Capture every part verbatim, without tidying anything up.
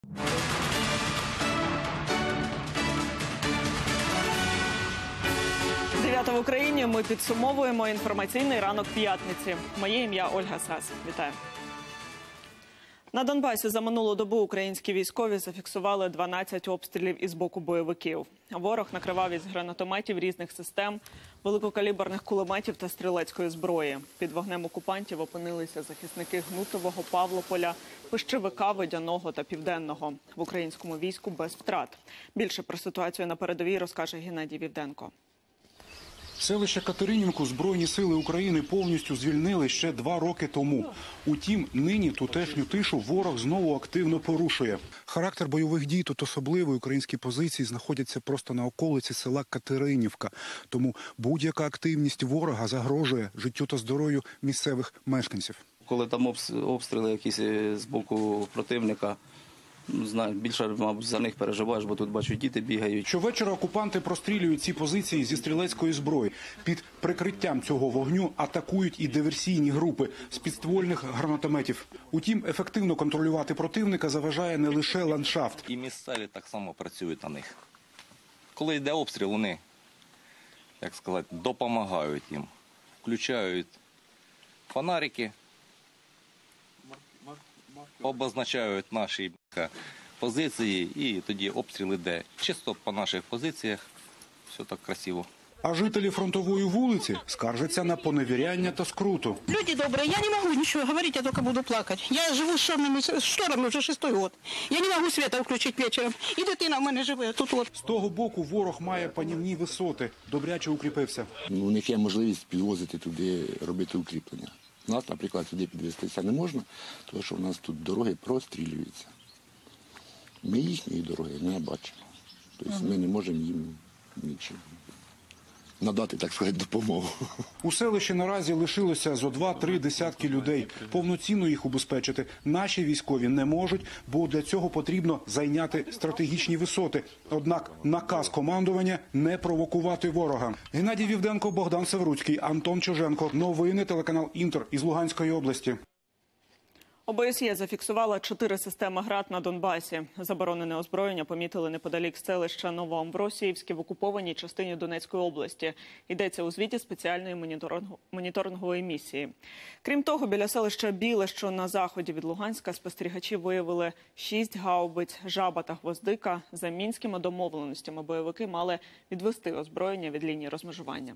дев'ята в Україні. Ми підсумовуємо інформаційний ранок п'ятниці. Моє ім'я Ольга Сас. Вітаю. На Донбасі за минулу добу українські військові зафіксували дванадцять обстрілів із боку бойовиків. Ворог накривав із гранатометів різних систем, великокаліберних кулеметів та стрілецької зброї. Під вогнем окупантів опинилися захисники Гнутового, Павлополя, Пищевика, Водяного та Південного. В українському війську без втрат. Більше про ситуацію на передовій розкаже Геннадій Вівденко. Селище Катеринівку Збройні сили України повністю звільнили ще два роки тому. Утім, нині тутешню тишу ворог знову активно порушує. Характер бойових дій тут особливий. Українські позиції знаходяться просто на околиці села Катеринівка. Тому будь-яка активність ворога загрожує життю та здоров'ю місцевих мешканців. Коли там обстріли якісь з боку противника, знаю, більше, мабуть, за них переживаєш, бо тут, бачу, діти бігають. Щовечора окупанти прострілюють ці позиції зі стрілецької зброї. Під прикриттям цього вогню атакують і диверсійні групи з підствольних гранатометів. Утім, ефективно контролювати противника заважає не лише ландшафт. І місцеві так само працюють на них. Коли йде обстріл, вони, як сказати, допомагають їм. Включають фонарики, обозначають наші позиції, і тоді обстріл іде чисто по наших позиціях, все так красиво. А жителі фронтової вулиці скаржаться на поневіряння та скруту. Люди добрые, я не могу ничего говорить, я только буду плакать. Я живу с черными шторами вже шестой год. Я не могу света включить вечором. І дитина в мене живе тут от. З того боку ворог має панівні висоти, добряче укріпився. У них є можливість підвозити туди, робити укріплення. У нас, наприклад, сюди підвестися не можна, тому що у нас тут дороги прострілюються. Ми їхньої дороги не бачимо. Тобто ми не можемо їм нічого надати, так сказати, допомогу. У селищі наразі лишилося зо два-три десятки людей. Повноцінно їх убезпечити наші військові не можуть, бо для цього потрібно зайняти стратегічні висоти. Однак наказ командування – не провокувати ворога. Геннадій Вівденко, Богдан Севруцький, Антон Чиженко. Новини, телеканал «Інтер» із Луганської області. ОБСЄ зафіксувала чотири системи ГРАД на Донбасі. Заборонене озброєння помітили неподалік селища Новоамвросіївське в окупованій частині Донецької області. Йдеться у звіті спеціальної моніторингової місії. Крім того, біля селища Біле, що на заході від Луганська, спостерігачі виявили шість гаубиць, жаба та гвоздика. За мінськими домовленостями бойовики мали відвести озброєння від лінії розмежування.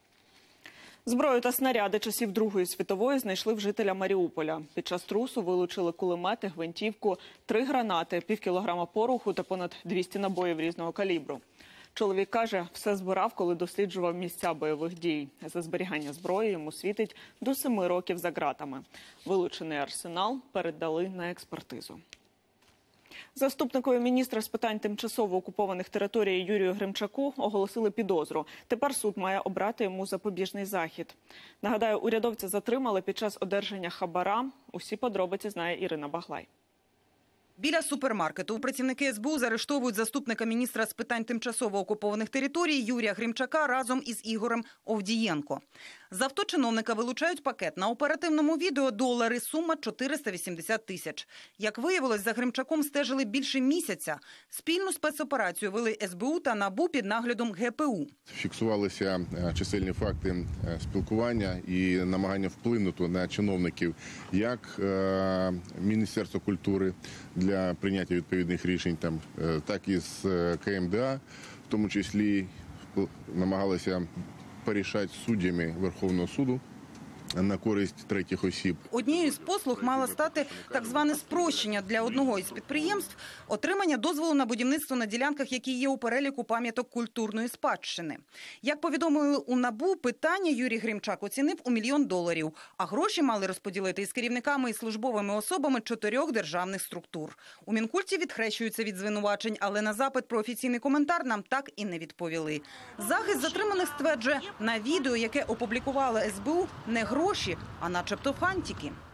Зброю та снаряди часів Другої світової знайшли в жителя Маріуполя. Під час трусу вилучили кулемети, гвинтівку, три гранати, пів кілограма пороху та понад двісті набоїв різного калібру. Чоловік каже, все збирав, коли досліджував місця бойових дій. За зберігання зброї йому світить до семи років за ґратами. Вилучений арсенал передали на експертизу. Заступникові міністра з питань тимчасово окупованих територій Юрію Гримчаку оголосили підозру. Тепер суд має обрати йому запобіжний захід. Нагадаю, урядовця затримали під час одержання хабара. Усі подробиці знає Ірина Баглай. Біля супермаркету працівники ес бе у заарештовують заступника міністра з питань тимчасово окупованих територій Юрія Гримчака разом із Ігорем Овдієнко. З авто чиновника вилучають пакет. На оперативному відео долари, сума чотириста вісімдесят тисяч. Як виявилось, за Гримчаком стежили більше місяця. Спільну спецоперацію вели ес бе у та НАБУ під наглядом ге пе у. Фіксувалися чисельні факти спілкування і намагання вплинути на чиновників як Міністерства культури для прийняття відповідних рішень, там, так і з ка ем де а, в тому числі намагалися порішати суддями Верховного суду на користь третіх осіб. Однією з послуг мала стати так зване спрощення для одного із підприємств – отримання дозволу на будівництво на ділянках, які є у переліку пам'яток культурної спадщини. Як повідомили у НАБУ, питання Юрій Гримчак оцінив у мільйон доларів, а гроші мали розподілити із керівниками і службовими особами чотирьох державних структур. У Мінкульті відхрещуються від звинувачень, але на запит про офіційний коментар нам так і не відповіли. Захист затриманих стверджує, на відео, яке опублікувала ес бе у, не гроші, а начебто фантики.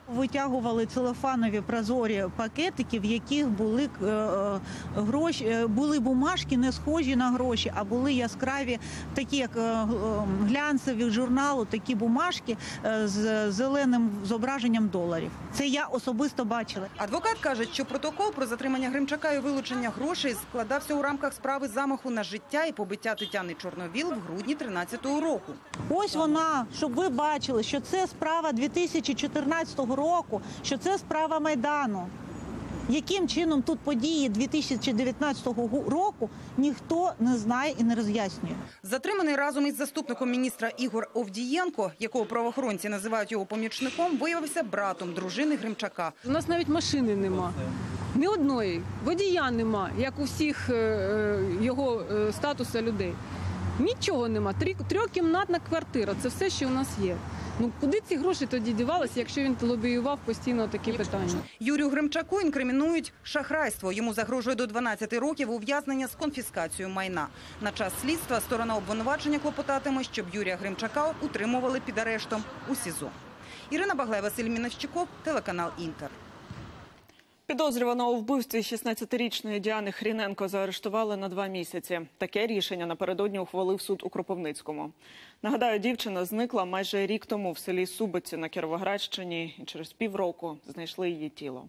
Витягували целофанові прозорі пакетики, в яких були е, гроші, були бумажки не схожі на гроші, а були яскраві, такі як е, глянцеві журналу, такі бумажки е, з зеленим зображенням доларів. Це я особисто бачила. Адвокат каже, що протокол про затримання Гримчака і вилучення грошей складався у рамках справи замаху на життя і побиття Тетяни Чорновіл в грудні тринадцятого року. Ось вона, щоб ви бачили, що це справа дві тисячі чотирнадцятого року, що це справа Майдану. Яким чином тут події дві тисячі дев'ятнадцятого року, ніхто не знає і не роз'яснює. Затриманий разом із заступником міністра Ігор Овдієнко, якого правоохоронці називають його помічником, виявився братом дружини Гримчака. У нас навіть машини нема. Ні одної. Водія нема, як у всіх його статусу людей. Нічого нема. Трьохкімнатна квартира – це все, що у нас є. Ну, куди ці гроші тоді дівалися, якщо він лобіював постійно такі питання? Юрію Гримчаку інкримінують шахрайство. Йому загрожує до дванадцяти років ув'язнення з конфіскацією майна. На час слідства сторона обвинувачення клопотатиме, щоб Юрія Гримчака утримували під арештом у СІЗО. Ірина Баглай, Василь Мінощиков, телеканал «Інтер». Підозрюваного у вбивстві шістнадцятирічної Діани Хріненко заарештували на два місяці. Таке рішення напередодні ухвалив суд у Кропивницькому. Нагадаю, дівчина зникла майже рік тому в селі Субиці на Кіровоградщині і через півроку знайшли її тіло.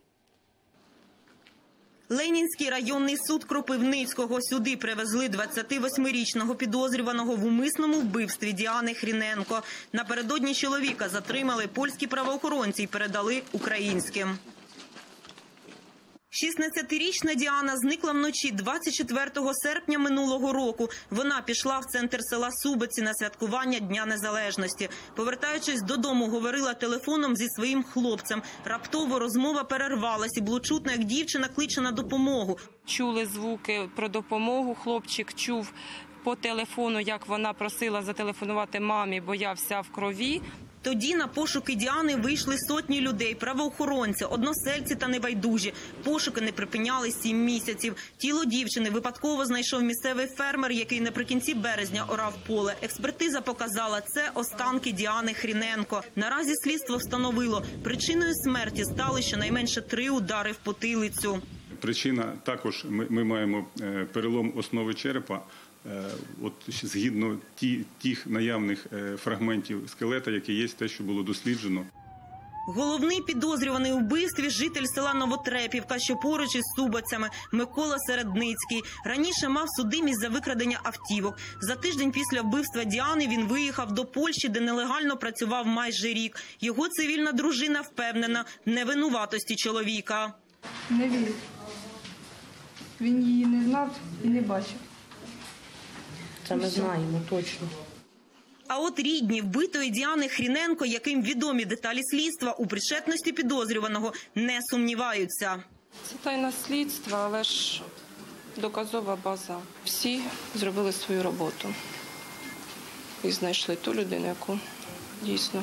Ленінський районний суд Кропивницького. Сюди привезли двадцятивосьмирічного підозрюваного в умисному вбивстві Діани Хріненко. Напередодні чоловіка затримали польські правоохоронці і передали українським. шістнадцятирічна Діана зникла вночі двадцять четвертого серпня минулого року. Вона пішла в центр села Субиці на святкування Дня Незалежності. Повертаючись додому, говорила телефоном зі своїм хлопцем. Раптово розмова перервалась і було чутно, як дівчина кличе на допомогу. Чули звуки про допомогу, хлопчик чув по телефону, як вона просила зателефонувати мамі, бо я вся в крові. Тоді на пошуки Діани вийшли сотні людей, правоохоронці, односельці та небайдужі. Пошуки не припиняли сім місяців. Тіло дівчини випадково знайшов місцевий фермер, який наприкінці березня орав поле. Експертиза показала, це останки Діани Хріненко. Наразі слідство встановило, причиною смерті стали щонайменше три удари в потилицю. Причина також, ми, ми маємо перелом основи черепа. От згідно ті, тих наявних фрагментів скелета, які є, те, що було досліджено. Головний підозрюваний у вбивстві – житель села Новотрепівка, що поруч із Субицями, Микола Середницький. Раніше мав судимість за викрадення автівок. За тиждень після вбивства Діани він виїхав до Польщі, де нелегально працював майже рік. Його цивільна дружина впевнена в невинуватості чоловіка. Не вірю. Він її не знав і не бачив. Це ми знаємо точно. А от рідні вбитої Діани Хріненко, яким відомі деталі слідства, у причетності підозрюваного не сумніваються. Це тайна слідства, але ж доказова база. Всі зробили свою роботу і знайшли ту людину, яку дійсно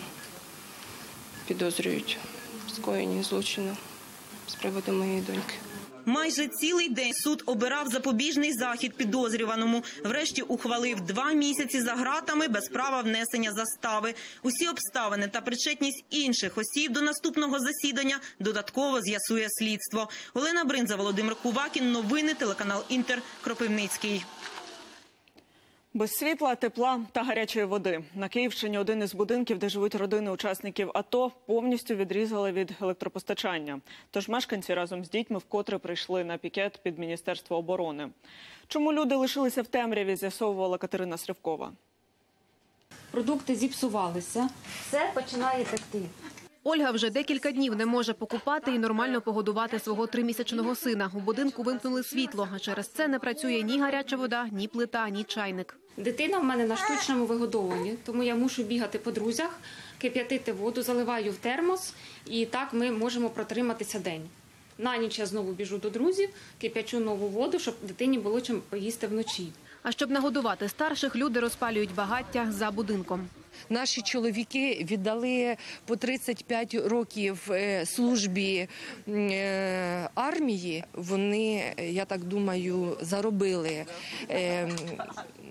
підозрюють в скоєнні злочину з приводу моєї доньки. Майже цілий день суд обирав запобіжний захід підозрюваному. Врешті ухвалив два місяці за ґратами без права внесення застави. Усі обставини та причетність інших осіб до наступного засідання додатково з'ясує слідство. Олена Бринза, Володимир Кувакін. Новини, телеканал «Інтер», Кропивницький. Без світла, тепла та гарячої води. На Київщині один із будинків, де живуть родини учасників АТО, повністю відрізали від електропостачання. Тож мешканці разом з дітьми вкотре прийшли на пікет під Міністерство оборони. Чому люди лишилися в темряві, з'ясовувала Катерина Сривкова. Продукти зіпсувалися, все починає текти. Ольга вже декілька днів не може покупати і нормально погодувати свого тримісячного сина. У будинку вимкнули світло, а через це не працює ні гаряча вода, ні плита, ні чайник. Дитина в мене на штучному вигодовуванні, тому я мушу бігати по друзях, кип'ятити воду, заливаю в термос, і так ми можемо протриматися день. На ніч я знову біжу до друзів, кип'ячу нову воду, щоб дитині було чим поїсти вночі. А щоб нагодувати старших, люди розпалюють багаття за будинком. Наші чоловіки віддали по тридцять п'ять років службі армії. Вони, я так думаю, заробили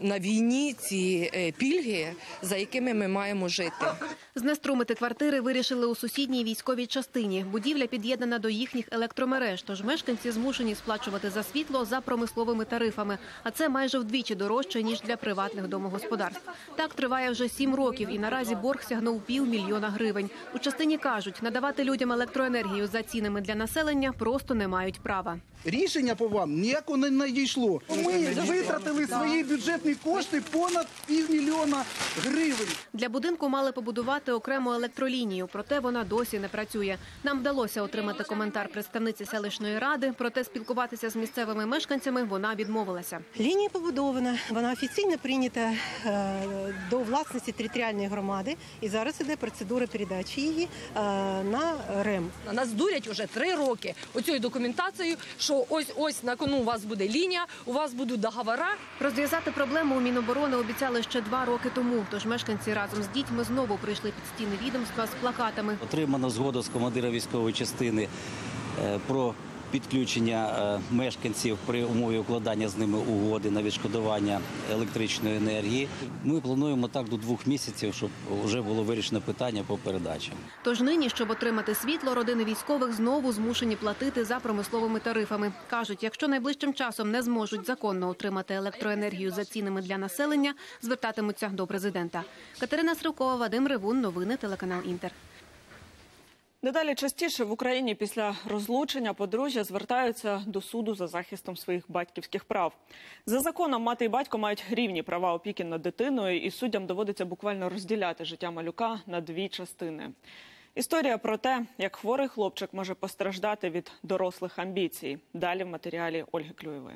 на війні ці пільги, за якими ми маємо жити. Знеструмити квартири вирішили у сусідній військовій частині. Будівля під'єднана до їхніх електромереж, тож мешканці змушені сплачувати за світло за промисловими тарифами. А це майже вдвічі дорожче, ніж для приватних домогосподарств. Так триває вже сім років і наразі борг сягнув півмільйона гривень. У частині кажуть, надавати людям електроенергію за цінами для населення просто не мають права. Рішення по вам ніякого не надійшло. Ми витратили свої бюджетні кошти понад півмільйона гривень. Для будинку мали побудувати окрему електролінію, проте вона досі не працює. Нам вдалося отримати коментар представниці селищної ради, проте спілкуватися з місцевими мешканцями вона відмовилася. Лінія побудована, вона офіційно прийнята до власності територіальної громади і зараз іде процедура передачі її на РЕМ. Нас дурять уже три роки оцією документацією, що ось-ось на кону у вас буде лінія, у вас будуть договори. Розв'язати проблему у Міноборони обіцяли ще два роки тому, тож мешканці разом з дітьми знову прийшли під стіни відомства з плакатами. Отримано згоду з командира військової частини про підключення мешканців при умові укладання з ними угоди на відшкодування електричної енергії. Ми плануємо так до двох місяців, щоб вже було вирішено питання по передачі. Тож нині, щоб отримати світло, родини військових знову змушені платити за промисловими тарифами. Кажуть, якщо найближчим часом не зможуть законно отримати електроенергію за цінами для населення, звертатимуться до президента. Катерина Сривкова, Вадим Ревун, новини, телеканал Інтер. Дедалі частіше в Україні після розлучення подружжя звертаються до суду за захистом своїх батьківських прав. За законом мати і батько мають рівні права опіки над дитиною, і суддям доводиться буквально розділяти життя малюка на дві частини. Історія про те, як хворий хлопчик може постраждати від дорослих амбіцій. Далі в матеріалі Ольги Клюєвої.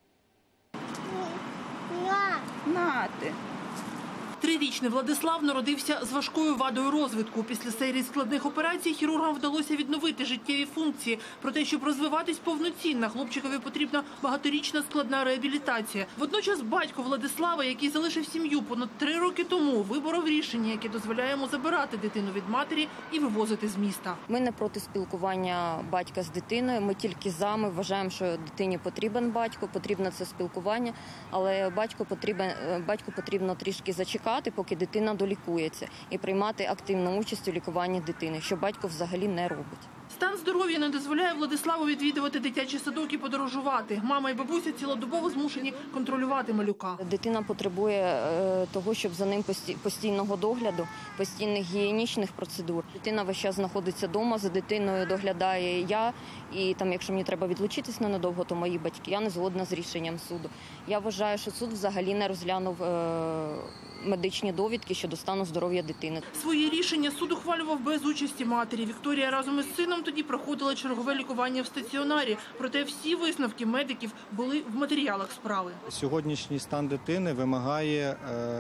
Нати. Трирічний Владислав народився з важкою вадою розвитку. Після серії складних операцій хірургам вдалося відновити життєві функції. Проте, щоб розвиватись повноцінно, хлопчикові потрібна багаторічна складна реабілітація. Водночас батько Владислава, який залишив сім'ю понад три роки тому, виборов рішення, яке дозволяє йому забирати дитину від матері і вивозити з міста. Ми не проти спілкування батька з дитиною, ми тільки за, ми вважаємо, що дитині потрібен батько, потрібно це спілкування, але батько потрібен, батьку потрібно трішки зачекати, поки дитина долікується, і приймати активну участь у лікуванні дитини, що батько взагалі не робить. Стан здоров'я не дозволяє Владиславу відвідувати дитячий садок і подорожувати. Мама і бабуся цілодобово змушені контролювати малюка. Дитина потребує е, того, щоб за ним пості, постійного догляду, постійних гігієнічних процедур. Дитина весь час знаходиться вдома, за дитиною доглядає я, і там, якщо мені треба відлучитись ненадовго, то мої батьки. Я не згодна з рішенням суду. Я вважаю, що суд взагалі не розглянув е, медичні довідки щодо стану здоров'я дитини. Свої рішення суд ухвалював без участі матері. Вікторія разом із сином тоді проходила чергове лікування в стаціонарі. Проте всі висновки медиків були в матеріалах справи. Сьогоднішній стан дитини вимагає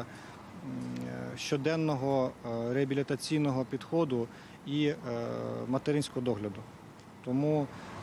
щоденного реабілітаційного підходу і материнського догляду. Тому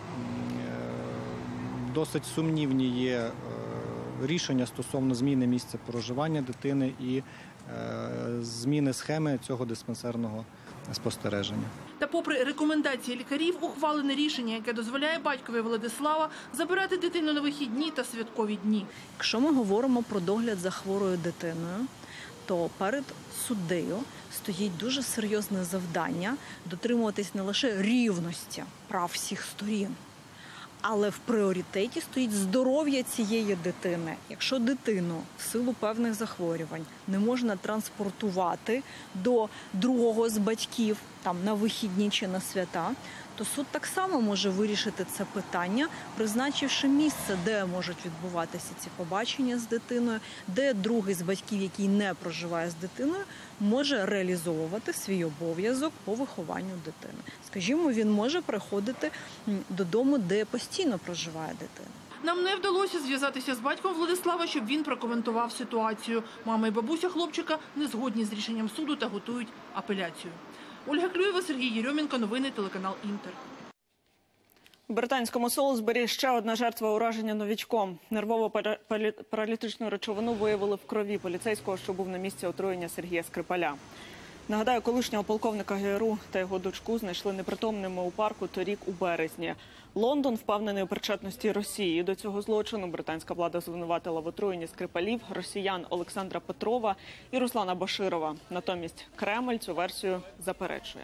досить сумнівні є рішення стосовно зміни місця проживання дитини і зміни схеми цього диспансерного спостереження. Та попри рекомендації лікарів, ухвалене рішення, яке дозволяє батькові Владислава забирати дитину на вихідні та святкові дні. Якщо ми говоримо про догляд за хворою дитиною, то перед суддею стоїть дуже серйозне завдання дотримуватись не лише рівності прав всіх сторін, але в пріоритеті стоїть здоров'я цієї дитини. Якщо дитину в силу певних захворювань не можна транспортувати до другого з батьків там на вихідні чи на свята, то суд так само може вирішити це питання, призначивши місце, де можуть відбуватися ці побачення з дитиною, де другий з батьків, який не проживає з дитиною, може реалізовувати свій обов'язок по вихованню дитини. Скажімо, він може приходити додому, де постійно проживає дитина. Нам не вдалося зв'язатися з батьком Владислава, щоб він прокоментував ситуацію. Мама і бабуся хлопчика не згодні з рішенням суду та готують апеляцію. Ольга Клюєва, Сергій Єрьомінко, новини, телеканал Інтер. У британському Солсбері ще одна жертва ураження новічком. Нервово-паралітичну речовину виявили в крові поліцейського, що був на місці отруєння Сергія Скрипаля. Нагадаю, колишнього полковника ГРУ та його дочку знайшли непритомними у парку торік у березні. Лондон впевнений у причетності Росії до цього злочину. Британська влада звинуватила в отруєнні Скрипалів, росіян Олександра Петрова і Руслана Баширова. Натомість Кремль цю версію заперечує.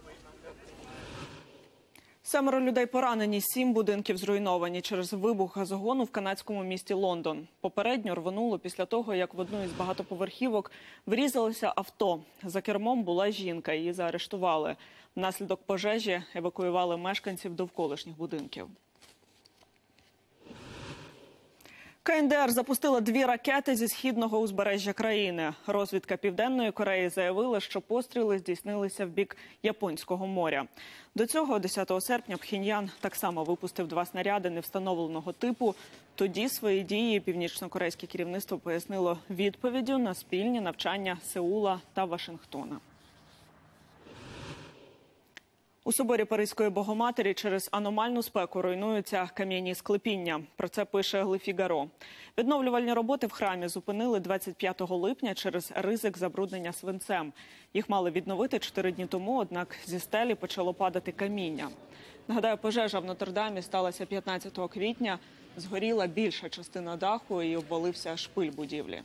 Семеро людей поранені, сім будинків зруйновані через вибух газогону в канадському місті Лондон. Попередньо рвонуло після того, як в одну із багатоповерхівок врізалося авто. За кермом була жінка, її заарештували. Внаслідок пожежі евакуювали мешканців довколишніх будинків. КНДР запустила дві ракети зі східного узбережжя країни. Розвідка Південної Кореї заявила, що постріли здійснилися в бік Японського моря. До цього десятого серпня Пхеньян так само випустив два снаряди невстановленого типу. Тоді свої дії північно-корейське керівництво пояснило відповіддю на спільні навчання Сеула та Вашингтона. У соборі Паризької Богоматері через аномальну спеку руйнуються кам'яні склепіння. Про це пише Le Figaro. Відновлювальні роботи в храмі зупинили двадцять п'ятого липня через ризик забруднення свинцем. Їх мали відновити чотири дні тому, однак зі стелі почало падати каміння. Нагадаю, пожежа в Нотр-Дамі сталася п'ятнадцятого квітня. Згоріла більша частина даху і обвалився шпиль будівлі.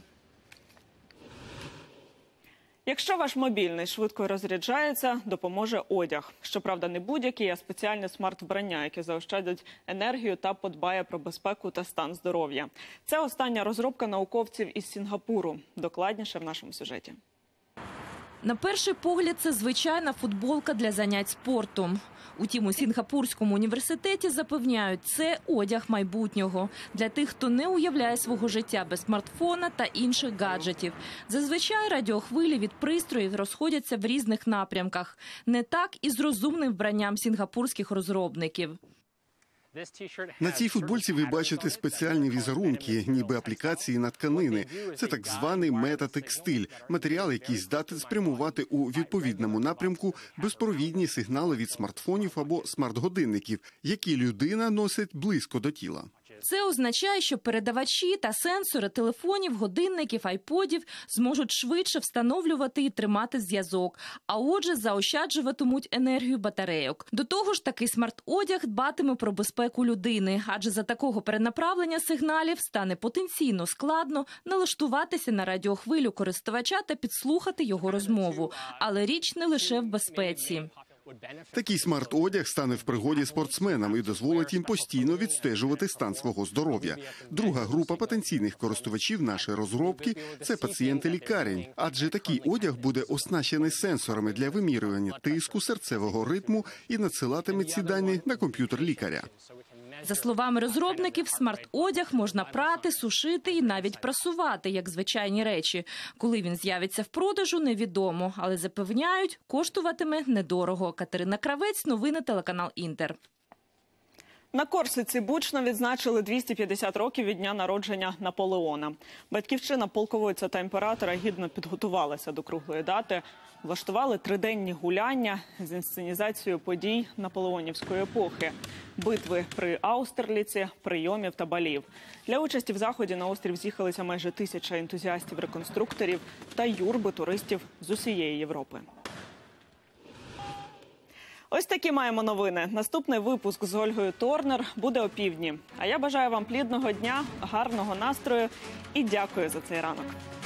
Якщо ваш мобільний швидко розряджається, допоможе одяг. Щоправда, не будь-який, а спеціальне смарт-вбрання, яке заощадить енергію та подбає про безпеку та стан здоров'я. Це остання розробка науковців із Сінгапуру. Докладніше в нашому сюжеті. На перший погляд, це звичайна футболка для занять спортом. Утім, у Сінгапурському університеті запевняють, це одяг майбутнього. Для тих, хто не уявляє свого життя без смартфона та інших гаджетів. Зазвичай радіохвилі від пристроїв розходяться в різних напрямках. Не так і з розумним вбранням сінгапурських розробників. На цій футбольці ви бачите спеціальні візерунки, ніби аплікації на тканини. Це так званий метатекстиль – матеріал, який здатен спрямувати у відповідному напрямку безпровідні сигнали від смартфонів або смарт-годинників, які людина носить близько до тіла. Це означає, що передавачі та сенсори телефонів, годинників, айподів зможуть швидше встановлювати і тримати зв'язок, а отже заощаджуватимуть енергію батарейок. До того ж, такий смарт-одяг дбатиме про безпеку людини, адже за такого перенаправлення сигналів стане потенційно складно налаштуватися на радіохвилю користувача та підслухати його розмову. Але річ не лише в безпеці. Такий смарт-одяг стане в пригоді спортсменам і дозволить їм постійно відстежувати стан свого здоров'я. Друга група потенційних користувачів нашої розробки – це пацієнти лікарень. Адже такий одяг буде оснащений сенсорами для вимірювання тиску, серцевого ритму і надсилатиме ці дані на комп'ютер лікаря. За словами розробників, смарт-одяг можна прати, сушити і навіть прасувати, як звичайні речі. Коли він з'явиться в продажу, невідомо, але запевняють, коштуватиме недорого. Катерина Кравець, новини, телеканал «Інтер». На Корсиці Бучно відзначили двісті п'ятдесят років від дня народження Наполеона. Батьківщина полководця та імператора гідно підготувалася до круглої дати. Влаштували триденні гуляння з інсценізацією подій наполеонівської епохи. Битви при Аустерліці, прийомів та балів. Для участі в заході на острів з'їхалися майже тисяча ентузіастів-реконструкторів та юрби туристів з усієї Європи. Ось такі маємо новини. Наступний випуск з Ольгою Торнер буде опівдні. А я бажаю вам плідного дня, гарного настрою і дякую за цей ранок.